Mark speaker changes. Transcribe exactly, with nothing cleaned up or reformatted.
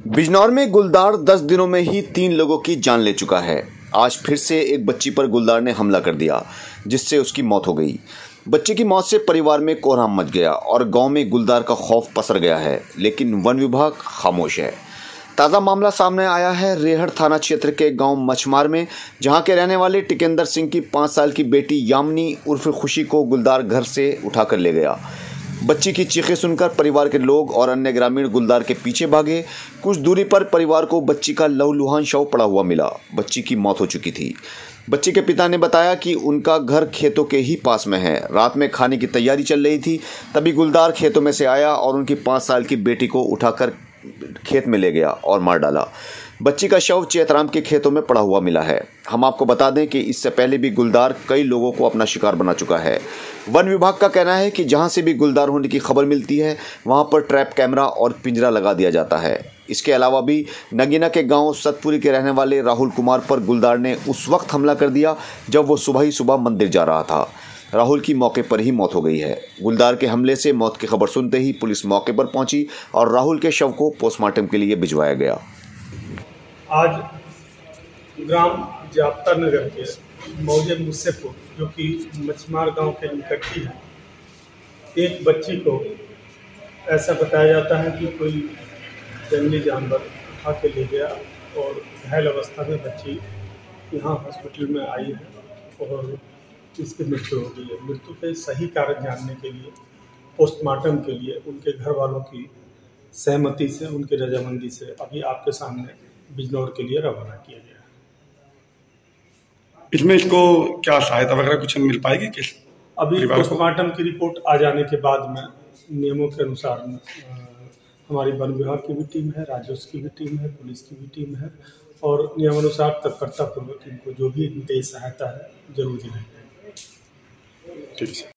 Speaker 1: बिजनौर में गुलदार दस दिनों में ही तीन लोगों की जान ले चुका है। आज फिर से एक बच्ची पर गुलदार ने हमला कर दिया, जिससे उसकी मौत हो गई। बच्चे की मौत से परिवार में कोहराम मच गया और गांव में गुलदार का खौफ पसर गया है, लेकिन वन विभाग खामोश है। ताज़ा मामला सामने आया है रेहड़ थाना क्षेत्र के गांव मछमार में, जहां के रहने वाले टिकेंद्र सिंह की पाँच साल की बेटी यामिनी उर्फ खुशी को गुलदार घर से उठाकर ले गया। बच्ची की चीखें सुनकर परिवार के लोग और अन्य ग्रामीण गुलदार के पीछे भागे। कुछ दूरी पर परिवार को बच्ची का लहूलुहान शव पड़ा हुआ मिला। बच्ची की मौत हो चुकी थी। बच्ची के पिता ने बताया कि उनका घर खेतों के ही पास में है। रात में खाने की तैयारी चल रही थी, तभी गुलदार खेतों में से आया और उनकी पाँच साल की बेटी को उठाकर खेत में ले गया और मार डाला। बच्ची का शव चेतराम के खेतों में पड़ा हुआ मिला है। हम आपको बता दें कि इससे पहले भी गुलदार कई लोगों को अपना शिकार बना चुका है। वन विभाग का कहना है कि जहां से भी गुलदार होने की खबर मिलती है, वहां पर ट्रैप कैमरा और पिंजरा लगा दिया जाता है। इसके अलावा भी नगीना के गांव सतपुरी के रहने वाले राहुल कुमार पर गुलदार ने उस वक्त हमला कर दिया जब वो सुबह ही सुबह मंदिर जा रहा था। राहुल की मौके पर ही मौत हो गई है। गुलदार के हमले से मौत की खबर सुनते ही पुलिस मौके पर पहुंची और राहुल के शव को पोस्टमार्टम के लिए भिजवाया गया।
Speaker 2: आज ग्राम जाप्ता नगर के मौजे मुस्सेपुर, जो कि मछमार गांव के निकट ही है, एक बच्ची को ऐसा बताया जाता है कि कोई जंगली जानवर उठा के ले गया और घायल अवस्था में बच्ची यहाँ हॉस्पिटल में आई है और इसकी मृत्यु हो गई है। मृत्यु के सही कारण जानने के लिए पोस्टमार्टम के लिए उनके घर वालों की सहमति से, उनकी रजामंदी से अभी आपके सामने बिजनौर के लिए रवाना किया गया।
Speaker 3: इसमें इसको क्या सहायता वगैरह कुछ मिल पाएगी? किस
Speaker 2: अभी पोस्टमार्टम की रिपोर्ट आ जाने के बाद में नियमों के अनुसार हमारी वन विभाग की भी टीम है, राजस्व की भी टीम है, पुलिस की भी टीम है और नियमानुसार तत्परता पूर्वक इनको जो भी इनकी सहायता है जरूर दी जाएगी।
Speaker 3: ठीक है।